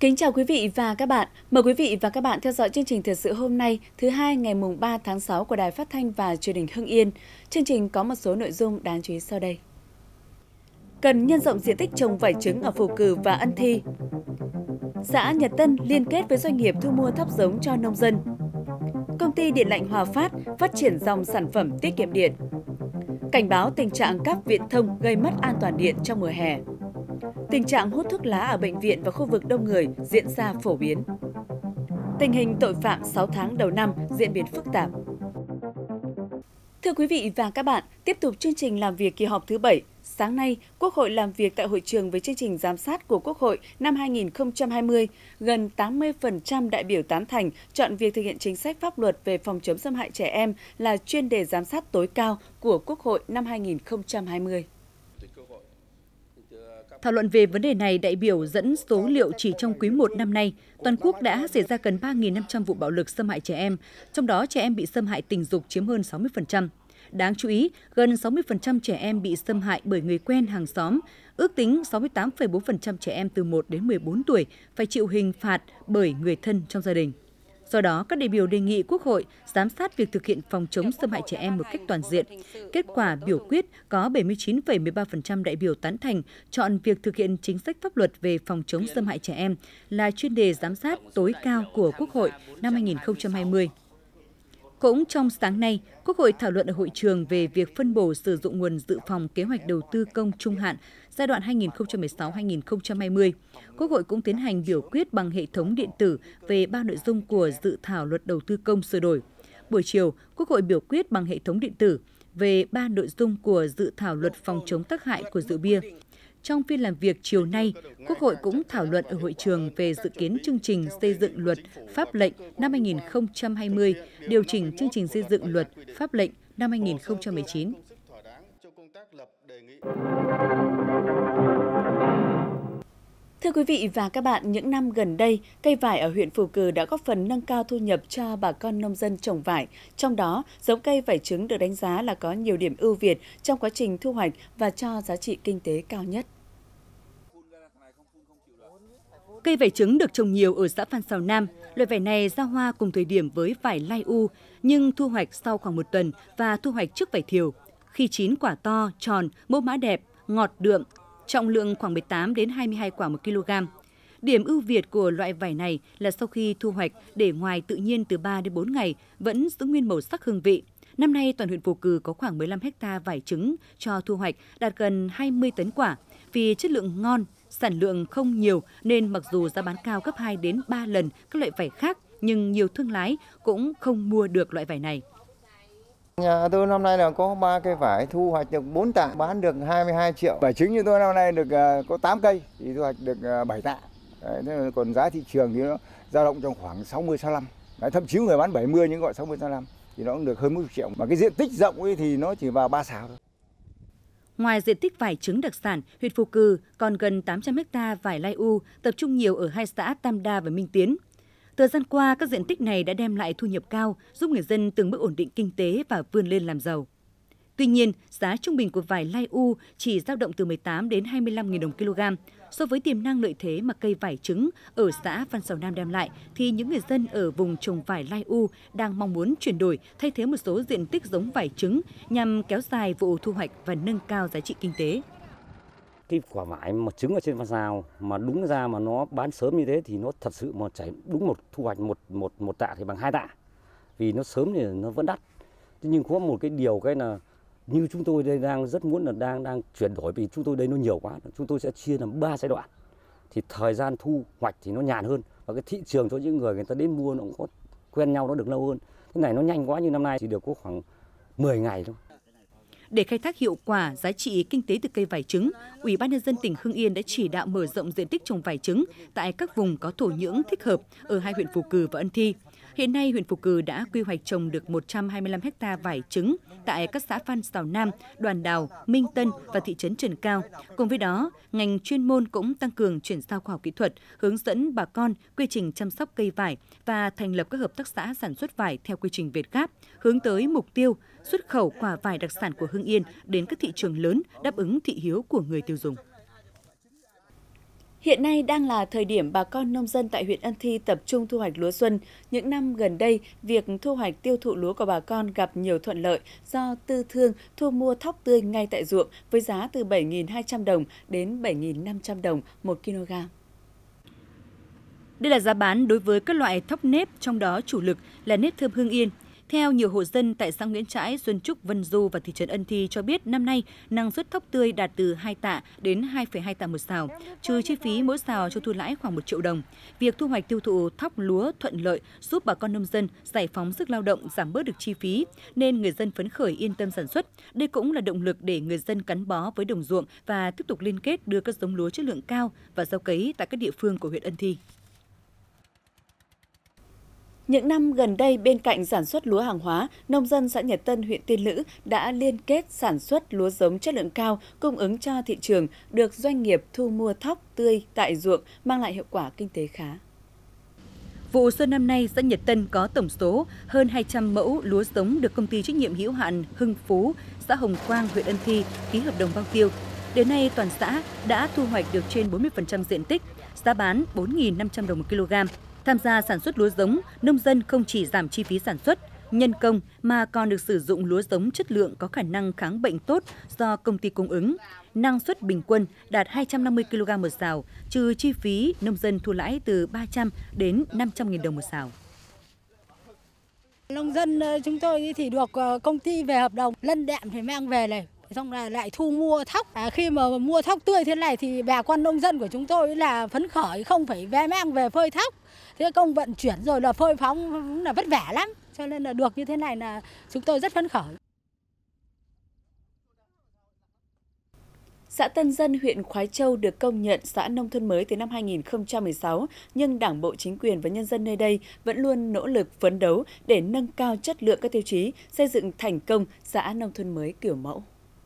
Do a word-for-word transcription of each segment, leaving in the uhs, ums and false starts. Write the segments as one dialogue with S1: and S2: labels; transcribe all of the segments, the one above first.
S1: Kính chào quý vị và các bạn. Mời quý vị và các bạn theo dõi chương trình thời sự hôm nay, thứ hai ngày mùng ba tháng sáu của Đài Phát thanh và Truyền hình Hưng Yên. Chương trình có một số nội dung đáng chú ý sau đây. Cần nhân rộng diện tích trồng vải trứng ở Phù Cử và Ân Thi. Xã Nhật Tân liên kết với doanh nghiệp thu mua thóc giống cho nông dân. Công ty Điện lạnh Hòa Phát phát triển dòng sản phẩm tiết kiệm điện. Cảnh báo tình trạng cáp viễn thông gây mất an toàn điện trong mùa hè. Tình trạng hút thuốc lá ở bệnh viện và khu vực đông người diễn ra phổ biến. Tình hình tội phạm sáu tháng đầu năm diễn biến phức tạp. Thưa quý vị và các bạn, tiếp tục chương trình làm việc kỳ họp thứ bảy. Sáng nay, Quốc hội làm việc tại hội trường với chương trình giám sát của Quốc hội năm hai nghìn không trăm hai mươi. Gần tám mươi phần trăm đại biểu tán thành chọn việc thực hiện chính sách pháp luật về phòng chống xâm hại trẻ em là chuyên đề giám sát tối cao của Quốc hội năm hai nghìn không trăm hai mươi.
S2: Thảo luận về vấn đề này, đại biểu dẫn số liệu chỉ trong quý một năm nay, toàn quốc đã xảy ra gần ba nghìn năm trăm vụ bạo lực xâm hại trẻ em, trong đó trẻ em bị xâm hại tình dục chiếm hơn sáu mươi phần trăm. Đáng chú ý, gần sáu mươi phần trăm trẻ em bị xâm hại bởi người quen hàng xóm, ước tính sáu mươi tám phẩy bốn phần trăm trẻ em từ một đến mười bốn tuổi phải chịu hình phạt bởi người thân trong gia đình. Do đó, các đại biểu đề nghị Quốc hội giám sát việc thực hiện phòng chống xâm hại trẻ em một cách toàn diện. Kết quả biểu quyết có bảy mươi chín phẩy mười ba phần trăm đại biểu tán thành chọn việc thực hiện chính sách pháp luật về phòng chống xâm hại trẻ em là chuyên đề giám sát tối cao của Quốc hội năm hai nghìn không trăm hai mươi. Cũng trong sáng nay, Quốc hội thảo luận ở hội trường về việc phân bổ sử dụng nguồn dự phòng kế hoạch đầu tư công trung hạn giai đoạn hai nghìn không trăm mười sáu đến hai nghìn không trăm hai mươi. Quốc hội cũng tiến hành biểu quyết bằng hệ thống điện tử về ba nội dung của dự thảo luật đầu tư công sửa đổi. Buổi chiều, Quốc hội biểu quyết bằng hệ thống điện tử về ba nội dung của dự thảo luật phòng chống tác hại của rượu bia. Trong phiên làm việc chiều nay, Quốc hội cũng thảo luận ở hội trường về dự kiến chương trình xây dựng luật pháp lệnh năm hai nghìn không trăm hai mươi, điều chỉnh chương trình xây dựng luật pháp lệnh năm hai nghìn không trăm mười chín.
S1: Thưa quý vị và các bạn, những năm gần đây, cây vải ở huyện Phù Cử đã góp phần nâng cao thu nhập cho bà con nông dân trồng vải. Trong đó, giống cây vải trứng được đánh giá là có nhiều điểm ưu việt trong quá trình thu hoạch và cho giá trị kinh tế cao nhất.
S2: Cây vải trứng được trồng nhiều ở xã Phan Xào Nam. Loại vải này ra hoa cùng thời điểm với vải lai u, nhưng thu hoạch sau khoảng một tuần và thu hoạch trước vải thiều. Khi chín quả to, tròn, mẫu mã đẹp, ngọt đượm, trọng lượng khoảng mười tám đến hai mươi hai quả một kg. Điểm ưu việt của loại vải này là sau khi thu hoạch để ngoài tự nhiên từ ba đến bốn ngày vẫn giữ nguyên màu sắc hương vị. Năm nay toàn huyện Phù Cử có khoảng mười lăm héc ta vải trứng cho thu hoạch, đạt gần hai mươi tấn quả. Vì chất lượng ngon, sản lượng không nhiều nên mặc dù giá bán cao gấp hai đến ba lần các loại vải khác, nhưng nhiều thương lái cũng không mua được loại vải này.
S3: Nhà tôi năm nay là có ba cây vải, thu hoạch được bốn tạ, bán được hai mươi hai triệu. Vải trứng như tôi năm nay được có tám cây thì thu hoạch được bảy tạ. Đấy, còn giá thị trường thì nó dao động trong khoảng sáu mươi sáu mươi lăm. Đấy, thậm chí người bán bảy mươi nhưng gọi sáu mươi sáu mươi lăm thì nó cũng được hơn một triệu. Mà cái diện tích rộng ấy thì nó chỉ vào ba sào thôi.
S2: Ngoài diện tích vải trứng đặc sản, huyện Phù Cử còn gần tám trăm héc ta vải lai u, tập trung nhiều ở hai xã Tam Đa và Minh Tiến. Thời gian qua, các diện tích này đã đem lại thu nhập cao, giúp người dân từng bước ổn định kinh tế và vươn lên làm giàu. Tuy nhiên, giá trung bình của vải lai u chỉ dao động từ mười tám đến hai mươi lăm nghìn đồng kg. So với tiềm năng lợi thế mà cây vải trứng ở xã Phan Xào Nam đem lại, thì những người dân ở vùng trồng vải lai u đang mong muốn chuyển đổi, thay thế một số diện tích giống vải trứng nhằm kéo dài vụ thu hoạch và nâng cao giá trị kinh tế.
S4: Cái quả vải mà trứng ở trên Phan Xào mà đúng ra mà nó bán sớm như thế thì nó thật sự mà chảy đúng một thu hoạch một một một tạ thì bằng hai tạ, vì nó sớm thì nó vẫn đắt. Nhưng có một cái điều cái là như chúng tôi đây đang rất muốn là đang đang chuyển đổi, vì chúng tôi đây nó nhiều quá, chúng tôi sẽ chia làm ba giai đoạn, thì thời gian thu hoạch thì nó nhàn hơn và cái thị trường cho những người người ta đến mua nó cũng có quen nhau, nó được lâu hơn. Cái này nó nhanh quá, như năm nay chỉ được có khoảng mười ngày thôi.
S2: Để khai thác hiệu quả giá trị kinh tế từ cây vải trứng, Ủy ban nhân dân tỉnh Hưng Yên đã chỉ đạo mở rộng diện tích trồng vải trứng tại các vùng có thổ nhưỡng thích hợp ở hai huyện Phù Cử và Ân Thi. Hiện nay, huyện Phù Cử đã quy hoạch trồng được một trăm hai mươi lăm héc ta vải trứng tại các xã Phan Xào Nam, Đoàn Đào, Minh Tân và thị trấn Trần Cao. Cùng với đó, ngành chuyên môn cũng tăng cường chuyển giao khoa học kỹ thuật, hướng dẫn bà con quy trình chăm sóc cây vải và thành lập các hợp tác xã sản xuất vải theo quy trình Việt Gáp, hướng tới mục tiêu xuất khẩu quả vải đặc sản của Hưng Yên đến các thị trường lớn, đáp ứng thị hiếu của người tiêu dùng.
S1: Hiện nay đang là thời điểm bà con nông dân tại huyện Ân Thi tập trung thu hoạch lúa xuân. Những năm gần đây, việc thu hoạch tiêu thụ lúa của bà con gặp nhiều thuận lợi do tư thương thu mua thóc tươi ngay tại ruộng với giá từ bảy nghìn hai trăm đồng đến bảy nghìn năm trăm đồng một kg.
S2: Đây là giá bán đối với các loại thóc nếp, trong đó chủ lực là nếp thơm Hưng Yên. Theo nhiều hộ dân tại xã Nguyễn Trãi, Xuân Trúc, Vân Du và thị trấn Ân Thi cho biết năm nay năng suất thóc tươi đạt từ hai tạ đến hai phẩy hai tạ một sào, trừ chi phí mỗi sào cho thu lãi khoảng một triệu đồng. Việc thu hoạch tiêu thụ thóc lúa thuận lợi giúp bà con nông dân giải phóng sức lao động, giảm bớt được chi phí, nên người dân phấn khởi yên tâm sản xuất. Đây cũng là động lực để người dân gắn bó với đồng ruộng và tiếp tục liên kết đưa các giống lúa chất lượng cao và gieo cấy tại các địa phương của huyện Ân Thi.
S1: Những năm gần đây, bên cạnh sản xuất lúa hàng hóa, nông dân xã Nhật Tân, huyện Tiên Lữ đã liên kết sản xuất lúa giống chất lượng cao, cung ứng cho thị trường, được doanh nghiệp thu mua thóc tươi tại ruộng, mang lại hiệu quả kinh tế khá.
S2: Vụ xuân năm nay, xã Nhật Tân có tổng số hơn hai trăm mẫu lúa giống được công ty trách nhiệm hữu hạn Hưng Phú, xã Hồng Quang, huyện Ân Thi ký hợp đồng bao tiêu. Đến nay, toàn xã đã thu hoạch được trên bốn mươi phần trăm diện tích, giá bán bốn nghìn năm trăm đồng một kg. Tham gia sản xuất lúa giống, nông dân không chỉ giảm chi phí sản xuất, nhân công mà còn được sử dụng lúa giống chất lượng có khả năng kháng bệnh tốt do công ty cung ứng. Năng suất bình quân đạt hai trăm năm mươi ki lô gam một sào, trừ chi phí nông dân thu lãi từ ba trăm đến năm trăm nghìn đồng một sào.
S5: Nông dân chúng tôi thì được công ty về hợp đồng, lân đạm thì mang về này. Xong là lại thu mua thóc. À, khi mà mua thóc tươi thế này thì bà con nông dân của chúng tôi là phấn khởi, không phải ve mang về phơi thóc. Thế công vận chuyển rồi là phơi phóng là vất vả lắm. Cho nên là được như thế này là chúng tôi rất phấn khởi.
S1: Xã Tân Dân, huyện Khoái Châu được công nhận xã nông thôn mới từ năm hai nghìn không trăm mười sáu, nhưng Đảng bộ, chính quyền và nhân dân nơi đây vẫn luôn nỗ lực phấn đấu để nâng cao chất lượng các tiêu chí, xây dựng thành công xã nông thôn mới kiểu mẫu.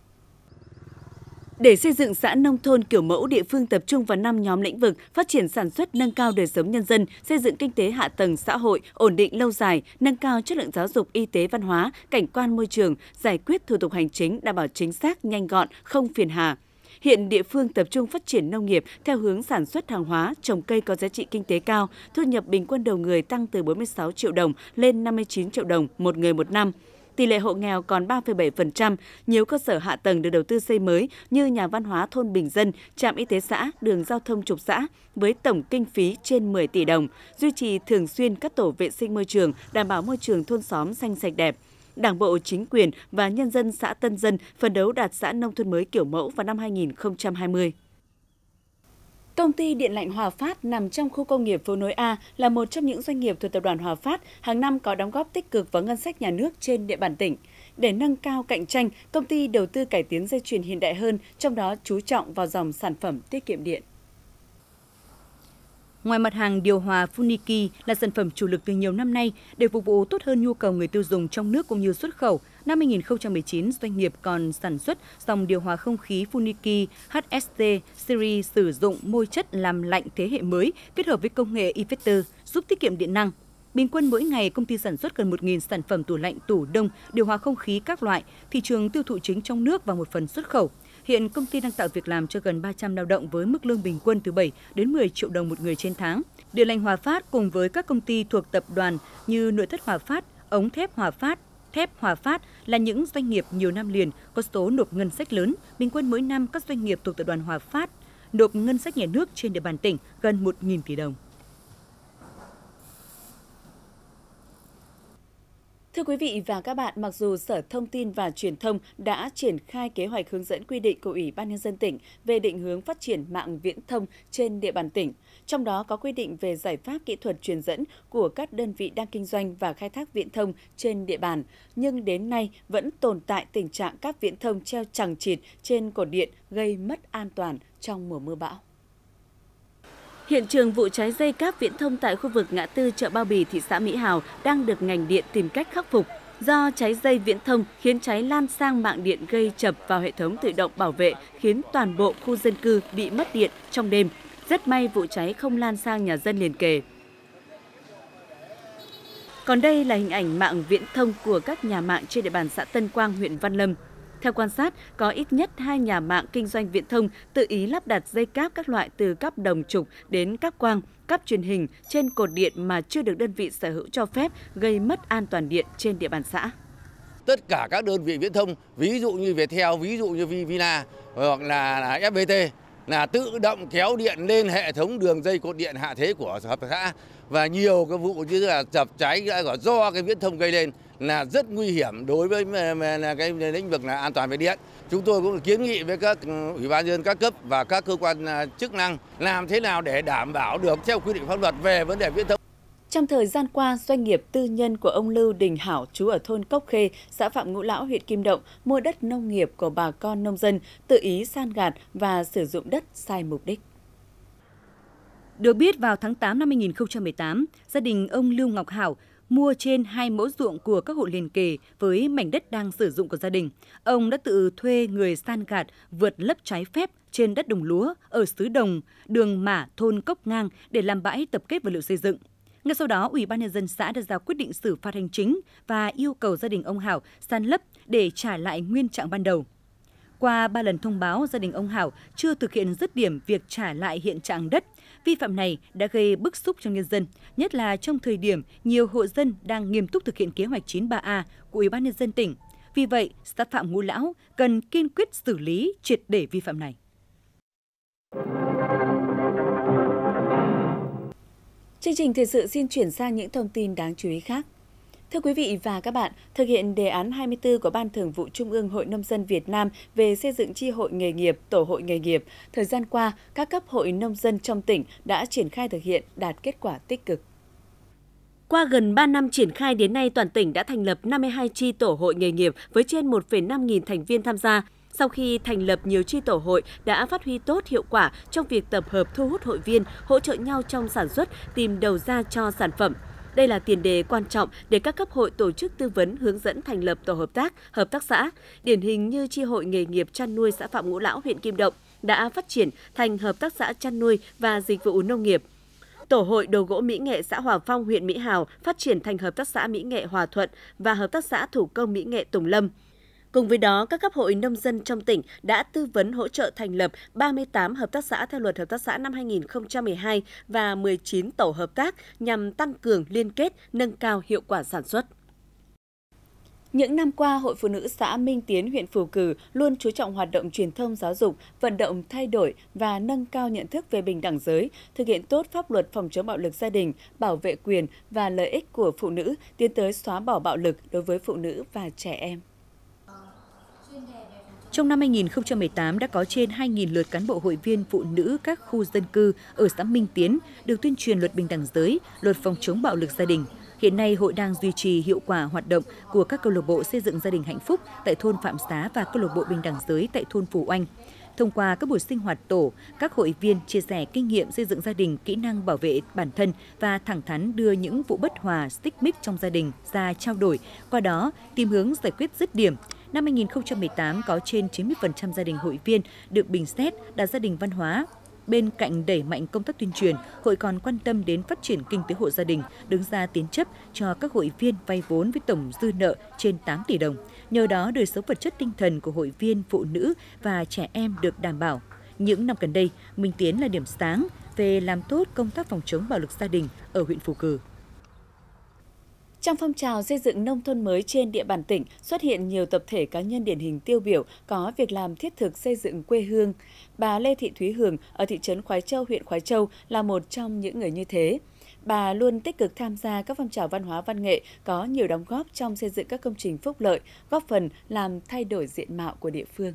S1: Để xây dựng xã nông thôn kiểu mẫu, địa phương tập trung vào năm nhóm lĩnh vực: phát triển sản xuất, nâng cao đời sống nhân dân, xây dựng kinh tế hạ tầng xã hội ổn định lâu dài, nâng cao chất lượng giáo dục, y tế, văn hóa, cảnh quan môi trường, giải quyết thủ tục hành chính đảm bảo chính xác, nhanh gọn, không phiền hà. Hiện địa phương tập trung phát triển nông nghiệp theo hướng sản xuất hàng hóa, trồng cây có giá trị kinh tế cao, thu nhập bình quân đầu người tăng từ bốn mươi sáu triệu đồng lên năm mươi chín triệu đồng một người một năm. Tỷ lệ hộ nghèo còn ba phẩy bảy phần trăm, nhiều cơ sở hạ tầng được đầu tư xây mới như nhà văn hóa thôn Bình Dân, trạm y tế xã, đường giao thông trục xã với tổng kinh phí trên mười tỷ đồng, duy trì thường xuyên các tổ vệ sinh môi trường, đảm bảo môi trường thôn xóm xanh sạch đẹp. Đảng bộ, chính quyền và nhân dân xã Tân Dân phấn đấu đạt xã nông thôn mới kiểu mẫu vào năm hai nghìn không trăm hai mươi. Công ty Điện lạnh Hòa Phát nằm trong khu công nghiệp Phố Nối A là một trong những doanh nghiệp thuộc tập đoàn Hòa Phát hàng năm có đóng góp tích cực vào ngân sách nhà nước trên địa bàn tỉnh. Để nâng cao cạnh tranh, công ty đầu tư cải tiến dây chuyền hiện đại hơn, trong đó chú trọng vào dòng sản phẩm tiết kiệm điện.
S2: Ngoài mặt hàng điều hòa Funiki là sản phẩm chủ lực từ nhiều năm nay để phục vụ tốt hơn nhu cầu người tiêu dùng trong nước cũng như xuất khẩu, năm hai nghìn không trăm mười chín, doanh nghiệp còn sản xuất dòng điều hòa không khí Funiki hát ét tê Series sử dụng môi chất làm lạnh thế hệ mới kết hợp với công nghệ inverter giúp tiết kiệm điện năng. Bình quân mỗi ngày, công ty sản xuất gần một nghìn sản phẩm tủ lạnh, tủ đông, điều hòa không khí các loại, thị trường tiêu thụ chính trong nước và một phần xuất khẩu. Hiện công ty đang tạo việc làm cho gần ba trăm lao động với mức lương bình quân từ bảy đến mười triệu đồng một người trên tháng. Điện lạnh Hòa Phát cùng với các công ty thuộc tập đoàn như Nội thất Hòa Phát, Ống thép Hòa Phát, Thép Hòa Phát là những doanh nghiệp nhiều năm liền có số nộp ngân sách lớn. Bình quân mỗi năm các doanh nghiệp thuộc tập đoàn Hòa Phát nộp ngân sách nhà nước trên địa bàn tỉnh gần một nghìn tỷ đồng.
S1: Thưa quý vị và các bạn, mặc dù Sở Thông tin và Truyền thông đã triển khai kế hoạch hướng dẫn quy định của Ủy ban Nhân dân tỉnh về định hướng phát triển mạng viễn thông trên địa bàn tỉnh, trong đó có quy định về giải pháp kỹ thuật truyền dẫn của các đơn vị đang kinh doanh và khai thác viễn thông trên địa bàn, nhưng đến nay vẫn tồn tại tình trạng các viễn thông treo chằng chịt trên cột điện gây mất an toàn trong mùa mưa bão. Hiện trường vụ cháy dây cáp viễn thông tại khu vực ngã tư chợ Bao Bì, thị xã Mỹ Hào đang được ngành điện tìm cách khắc phục. Do cháy dây viễn thông khiến cháy lan sang mạng điện gây chập vào hệ thống tự động bảo vệ, khiến toàn bộ khu dân cư bị mất điện trong đêm. Rất may vụ cháy không lan sang nhà dân liền kề. Còn đây là hình ảnh mạng viễn thông của các nhà mạng trên địa bàn xã Tân Quang, huyện Văn Lâm. Theo quan sát, có ít nhất hai nhà mạng kinh doanh viễn thông tự ý lắp đặt dây cáp các loại từ cáp đồng trục đến cáp quang, cáp truyền hình trên cột điện mà chưa được đơn vị sở hữu cho phép, gây mất an toàn điện trên địa bàn xã.
S6: Tất cả các đơn vị viễn thông, ví dụ như Viettel, ví dụ như Vivina hoặc là, là ép pê tê là tự động kéo điện lên hệ thống đường dây cột điện hạ thế của hợp tác xã, và nhiều cái vụ như là chập cháy do cái viễn thông gây lên là rất nguy hiểm đối với là cái lĩnh vực là an toàn về điện. Chúng tôi cũng kiến nghị với các ủy ban nhân dân các cấp và các cơ quan chức năng làm thế nào để đảm bảo được theo quy định pháp luật về vấn đề viễn thông.
S1: Trong thời gian qua, doanh nghiệp tư nhân của ông Lưu Đình Hảo, trú ở thôn Cốc Khê, xã Phạm Ngũ Lão, huyện Kim Động, mua đất nông nghiệp của bà con nông dân, tự ý san gạt và sử dụng đất sai mục đích.
S2: Được biết, vào tháng tám năm hai nghìn không trăm mười tám, gia đình ông Lưu Ngọc Hảo mua trên hai mẫu ruộng của các hộ liền kề với mảnh đất đang sử dụng của gia đình. Ông đã tự thuê người san gạt, vượt lấp trái phép trên đất đồng lúa ở xứ Đồng, đường Mả, thôn Cốc Ngang để làm bãi tập kết vật liệu xây dựng. Ngay sau đó, Ủy ban nhân dân xã đã ra quyết định xử phạt hành chính và yêu cầu gia đình ông Hảo san lấp để trả lại nguyên trạng ban đầu. Qua ba lần thông báo, gia đình ông Hảo chưa thực hiện dứt điểm việc trả lại hiện trạng đất. Vi phạm này đã gây bức xúc trong nhân dân, nhất là trong thời điểm nhiều hộ dân đang nghiêm túc thực hiện kế hoạch chín ba A của Ủy ban nhân dân tỉnh. Vì vậy, xã Phạm Ngũ Lão cần kiên quyết xử lý triệt để vi phạm này.
S1: Chương trình thời sự xin chuyển sang những thông tin đáng chú ý khác. Thưa quý vị và các bạn, thực hiện đề án hai mươi tư của Ban Thường vụ Trung ương Hội Nông dân Việt Nam về xây dựng chi hội nghề nghiệp, tổ hội nghề nghiệp, thời gian qua, các cấp hội nông dân trong tỉnh đã triển khai thực hiện đạt kết quả tích cực. Qua gần ba năm triển khai đến nay, toàn tỉnh đã thành lập năm mươi hai chi tổ hội nghề nghiệp với trên một phẩy năm nghìn thành viên tham gia. Sau khi thành lập, nhiều chi tổ hội đã phát huy tốt hiệu quả trong việc tập hợp thu hút hội viên, hỗ trợ nhau trong sản xuất, tìm đầu ra cho sản phẩm. Đây là tiền đề quan trọng để các cấp hội tổ chức tư vấn hướng dẫn thành lập tổ hợp tác, hợp tác xã. Điển hình như chi hội nghề nghiệp chăn nuôi xã Phạm Ngũ Lão, huyện Kim Động đã phát triển thành hợp tác xã chăn nuôi và dịch vụ nông nghiệp. Tổ hội đồ gỗ mỹ nghệ xã Hòa Phong, huyện Mỹ Hào phát triển thành hợp tác xã mỹ nghệ Hòa Thuận và hợp tác xã thủ công mỹ nghệ Tùng Lâm. Cùng với đó, các cấp hội nông dân trong tỉnh đã tư vấn hỗ trợ thành lập ba mươi tám hợp tác xã theo luật hợp tác xã năm hai nghìn không trăm mười hai và mười chín tổ hợp tác nhằm tăng cường liên kết, nâng cao hiệu quả sản xuất. Những năm qua, Hội Phụ nữ xã Minh Tiến, huyện Phù Cử luôn chú trọng hoạt động truyền thông giáo dục, vận động thay đổi và nâng cao nhận thức về bình đẳng giới, thực hiện tốt pháp luật phòng chống bạo lực gia đình, bảo vệ quyền và lợi ích của phụ nữ, tiến tới xóa bỏ bạo lực đối với phụ nữ và trẻ em.
S2: Trong năm hai nghìn không trăm mười tám đã có trên hai nghìn lượt cán bộ hội viên phụ nữ các khu dân cư ở xã Minh Tiến được tuyên truyền luật bình đẳng giới, luật phòng chống bạo lực gia đình. Hiện nay, hội đang duy trì hiệu quả hoạt động của các câu lạc bộ xây dựng gia đình hạnh phúc tại thôn Phạm Xá và câu lạc bộ bình đẳng giới tại thôn Phù Oanh. Thông qua các buổi sinh hoạt tổ, các hội viên chia sẻ kinh nghiệm xây dựng gia đình, kỹ năng bảo vệ bản thân và thẳng thắn đưa những vụ bất hòa, xích mích trong gia đình ra trao đổi, qua đó tìm hướng giải quyết dứt điểm. Năm hai nghìn không trăm mười tám có trên chín mươi phần trăm gia đình hội viên được bình xét đạt gia đình văn hóa. Bên cạnh đẩy mạnh công tác tuyên truyền, hội còn quan tâm đến phát triển kinh tế hộ gia đình, đứng ra tín chấp cho các hội viên vay vốn với tổng dư nợ trên tám tỷ đồng. Nhờ đó, đời sống vật chất tinh thần của hội viên phụ nữ và trẻ em được đảm bảo. Những năm gần đây, Minh Tiến là điểm sáng về làm tốt công tác phòng chống bạo lực gia đình ở huyện Phù Cử.
S1: Trong phong trào xây dựng nông thôn mới trên địa bàn tỉnh, xuất hiện nhiều tập thể cá nhân điển hình tiêu biểu có việc làm thiết thực xây dựng quê hương. Bà Lê Thị Thúy Hường ở thị trấn Khoái Châu, huyện Khoái Châu là một trong những người như thế. Bà luôn tích cực tham gia các phong trào văn hóa văn nghệ, có nhiều đóng góp trong xây dựng các công trình phúc lợi, góp phần làm thay đổi diện mạo của địa phương.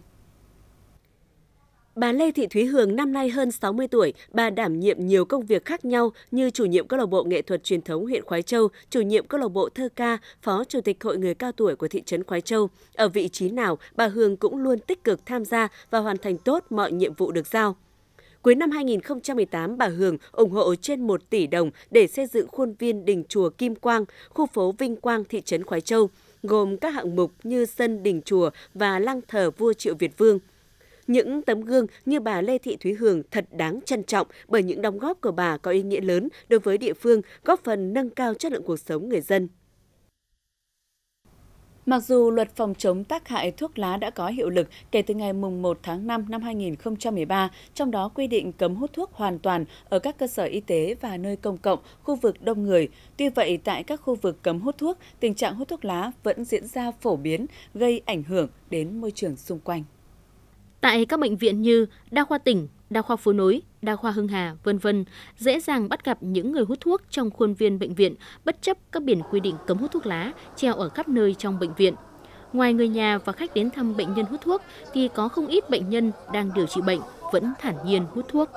S1: Bà Lê Thị Thúy Hường năm nay hơn sáu mươi tuổi, bà đảm nhiệm nhiều công việc khác nhau như chủ nhiệm câu lạc bộ nghệ thuật truyền thống huyện Khoái Châu, chủ nhiệm câu lạc bộ thơ ca, phó chủ tịch hội người cao tuổi của thị trấn Khoái Châu. Ở vị trí nào, bà Hường cũng luôn tích cực tham gia và hoàn thành tốt mọi nhiệm vụ được giao. Cuối năm hai nghìn không trăm mười tám, bà Hường ủng hộ trên một tỷ đồng để xây dựng khuôn viên đình chùa Kim Quang, khu phố Vinh Quang, thị trấn Khoái Châu, gồm các hạng mục như sân đình chùa và lăng thờ vua Triệu Việt Vương. Những tấm gương như bà Lê Thị Thúy Hường thật đáng trân trọng bởi những đóng góp của bà có ý nghĩa lớn đối với địa phương, góp phần nâng cao chất lượng cuộc sống người dân. Mặc dù luật phòng chống tác hại thuốc lá đã có hiệu lực kể từ ngày mùng một tháng năm năm hai nghìn không trăm mười ba, trong đó quy định cấm hút thuốc hoàn toàn ở các cơ sở y tế và nơi công cộng, khu vực đông người. Tuy vậy, tại các khu vực cấm hút thuốc, tình trạng hút thuốc lá vẫn diễn ra phổ biến, gây ảnh hưởng đến môi trường xung quanh.
S7: Tại các bệnh viện như Đa khoa tỉnh, Đa khoa Phố Nối, Đa khoa Hưng Hà, vân vân, dễ dàng bắt gặp những người hút thuốc trong khuôn viên bệnh viện, bất chấp các biển quy định cấm hút thuốc lá treo ở khắp nơi trong bệnh viện. Ngoài người nhà và khách đến thăm bệnh nhân hút thuốc, thì có không ít bệnh nhân đang điều trị bệnh vẫn thản nhiên hút thuốc.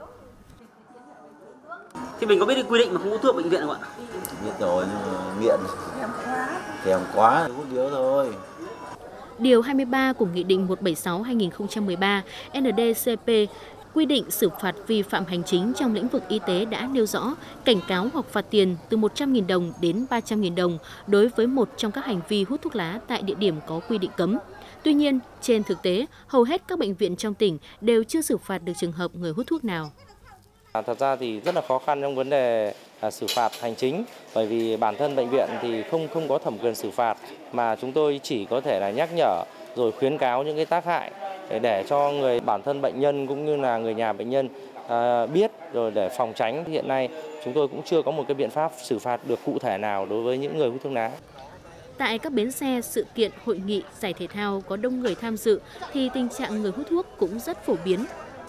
S8: Thì mình có biết quy định mà không hút thuốc bệnh viện không ạ?
S9: Biết rồi, nhưng mà nghiện, thèm quá, hút điếu thôi.
S7: Điều hai mươi ba của Nghị định một trăm bảy mươi sáu trên hai nghìn không trăm mười ba N D C P quy định xử phạt vi phạm hành chính trong lĩnh vực y tế đã nêu rõ cảnh cáo hoặc phạt tiền từ một trăm nghìn đồng đến ba trăm nghìn đồng đối với một trong các hành vi hút thuốc lá tại địa điểm có quy định cấm. Tuy nhiên, trên thực tế, hầu hết các bệnh viện trong tỉnh đều chưa xử phạt được trường hợp người hút thuốc nào.
S10: Thật ra thì rất là khó khăn trong vấn đề à, xử phạt hành chính, bởi vì bản thân bệnh viện thì không không có thẩm quyền xử phạt, mà chúng tôi chỉ có thể là nhắc nhở rồi khuyến cáo những cái tác hại để, để cho người bản thân bệnh nhân cũng như là người nhà bệnh nhân à, biết rồi để phòng tránh. Hiện nay chúng tôi cũng chưa có một cái biện pháp xử phạt được cụ thể nào đối với những người hút thuốc lá.
S7: Tại các bến xe, sự kiện, hội nghị, giải thể thao có đông người tham dự thì tình trạng người hút thuốc cũng rất phổ biến.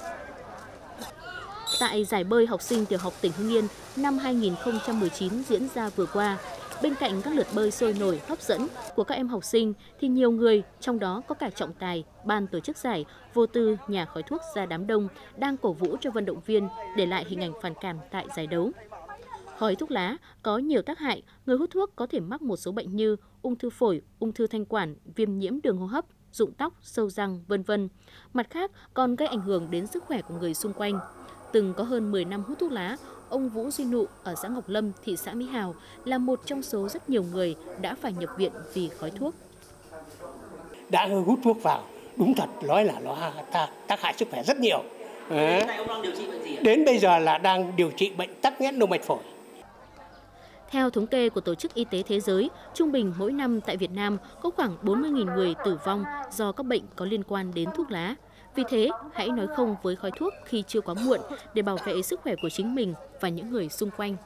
S7: Tại giải bơi học sinh tiểu học tỉnh Hưng Yên năm hai nghìn không trăm mười chín diễn ra vừa qua, bên cạnh các lượt bơi sôi nổi hấp dẫn của các em học sinh thì nhiều người, trong đó có cả trọng tài, ban tổ chức giải, vô tư nhả khói thuốc ra đám đông đang cổ vũ cho vận động viên, để lại hình ảnh phản cảm tại giải đấu. Khói thuốc lá có nhiều tác hại, người hút thuốc có thể mắc một số bệnh như ung thư phổi, ung thư thanh quản, viêm nhiễm đường hô hấp, rụng tóc, sâu răng, vân vân. Mặt khác còn gây ảnh hưởng đến sức khỏe của người xung quanh. Từng có hơn mười năm hút thuốc lá, ông Vũ Duy Nụ ở xã Ngọc Lâm, thị xã Mỹ Hào là một trong số rất nhiều người đã phải nhập viện vì khói thuốc.
S11: Đã hút thuốc vào, đúng thật nói là nó tác hại sức khỏe rất nhiều.
S8: Hiện nay ông đang điều trị bệnh gì ạ?
S11: Đến bây giờ là đang điều trị bệnh tắc nghẽn động mạch phổi.
S7: Theo thống kê của Tổ chức Y tế Thế giới, trung bình mỗi năm tại Việt Nam có khoảng bốn mươi nghìn người tử vong do các bệnh có liên quan đến thuốc lá. Vì thế, hãy nói không với khói thuốc khi chưa quá muộn để bảo vệ sức khỏe của chính mình và những người xung quanh.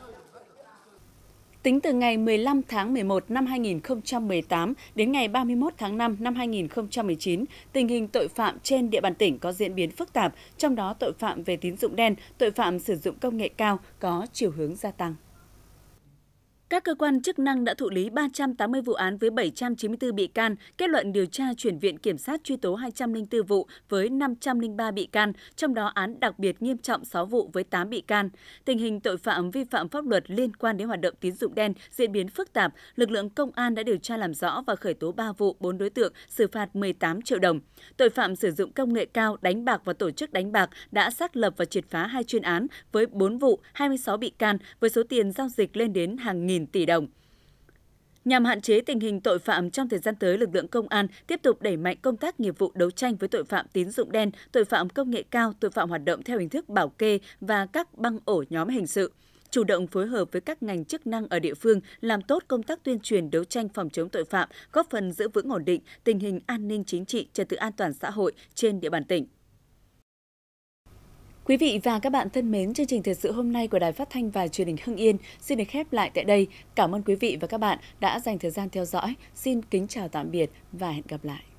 S1: Tính từ ngày mười lăm tháng mười một năm hai nghìn không trăm mười tám đến ngày ba mươi mốt tháng năm năm hai nghìn không trăm mười chín, tình hình tội phạm trên địa bàn tỉnh có diễn biến phức tạp, trong đó tội phạm về tín dụng đen, tội phạm sử dụng công nghệ cao có chiều hướng gia tăng. Các cơ quan chức năng đã thụ lý ba trăm tám mươi vụ án với bảy trăm chín mươi tư bị can, kết luận điều tra chuyển viện kiểm sát truy tố hai trăm lẻ bốn vụ với năm trăm lẻ ba bị can, trong đó án đặc biệt nghiêm trọng sáu vụ với tám bị can. Tình hình tội phạm vi phạm pháp luật liên quan đến hoạt động tín dụng đen diễn biến phức tạp, lực lượng công an đã điều tra làm rõ và khởi tố ba vụ, bốn đối tượng, xử phạt mười tám triệu đồng. Tội phạm sử dụng công nghệ cao, đánh bạc và tổ chức đánh bạc đã xác lập và triệt phá hai chuyên án với bốn vụ, hai mươi sáu bị can với số tiền giao dịch lên đến hàng nghìn tỷ đồng. Nhằm hạn chế tình hình tội phạm trong thời gian tới, lực lượng công an tiếp tục đẩy mạnh công tác nghiệp vụ đấu tranh với tội phạm tín dụng đen, tội phạm công nghệ cao, tội phạm hoạt động theo hình thức bảo kê và các băng ổ nhóm hình sự. Chủ động phối hợp với các ngành chức năng ở địa phương, làm tốt công tác tuyên truyền đấu tranh phòng chống tội phạm, góp phần giữ vững ổn định tình hình an ninh chính trị, trật tự an toàn xã hội trên địa bàn tỉnh. Quý vị và các bạn thân mến, chương trình thời sự hôm nay của Đài Phát thanh và Truyền hình Hưng Yên xin được khép lại tại đây. Cảm ơn quý vị và các bạn đã dành thời gian theo dõi. Xin kính chào tạm biệt và hẹn gặp lại.